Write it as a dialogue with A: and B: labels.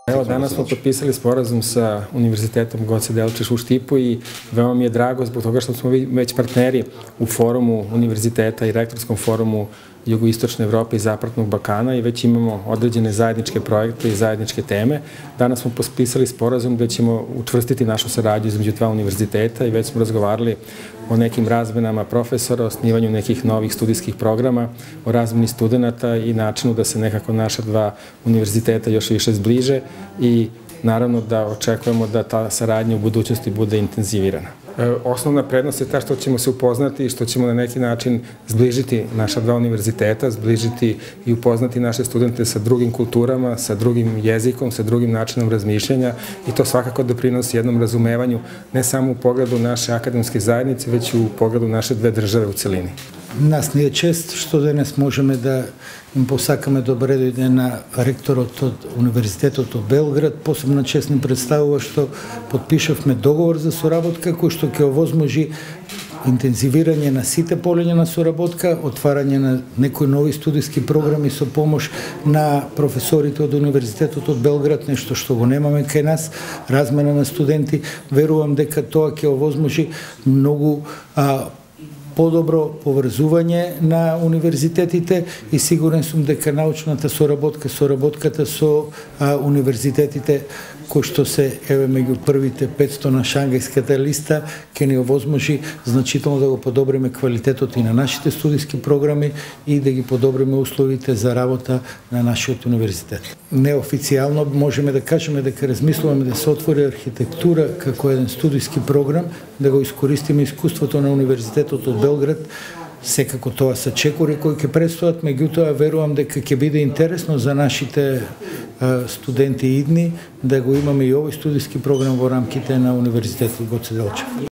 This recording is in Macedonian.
A: Evo, danas smo potpisali sporazum sa Univerzitetom Goce Delčeš u Štipu i veoma mi je drago zbog toga što smo već partneri u forumu univerziteta i rektorskom forumu Jugoistočne Evrope i Zapadnog Balkana i već imamo određene zajedničke projekte i zajedničke teme. Danas smo potpisali sporazum gde ćemo učvrstiti našu saradnju između dva univerziteta i već smo razgovarali o nekim razmenama profesora, osnivanju nekih novih studijskih programa, o razmeni studenta i načinu da se nekako naša dva univerziteta još više zbliže i naravno da očekujemo da ta saradnja u budućnosti bude intenzivirana. Osnovna prednost je ta što ćemo se upoznati i što ćemo na neki način zbližiti naša dva univerziteta, zbližiti i upoznati naše studente sa drugim kulturama, sa drugim jezikom, sa drugim načinom razmišljanja i to svakako doprinosi jednom razumevanju ne samo u pogledu naše akademske zajednice, već i u pogledu naše dve države u celini.
B: Нас ни е чест што денес можеме да им посакаме добре дојде на ректорот од Универзитетот од Белград. Посебна чест ни представува што подпишавме договор за соработка кој што ќе овозможи интензивирање на сите полиња на соработка, отварање на некои нови студиски програми со помош на професорите од Универзитетот од Белград, нешто што го немаме кај нас, размена на студенти. Верувам дека тоа ќе овозможи многу подобро поврзување на универзитетите и сигурен сум дека научната соработката со универзитетите кои што се еве меѓу првите 500 на Шангајската листа ќе ни овозможи значително да го подобриме квалитетот и на нашите студиски програми и да ги подобриме условите за работа на нашиот универзитет. Неофицијално можеме да кажеме дека размислуваме да се отвори архитектура како еден студиски програм, да го искористиме искуството на Универзитетот од Белград. Секако тоа се чекори кои ќе предстојат, меѓутоа верувам дека ќе биде интересно за нашите студенти идни да го имаме и овој студиски програм во рамките на Универзитетот Гоце Делчев.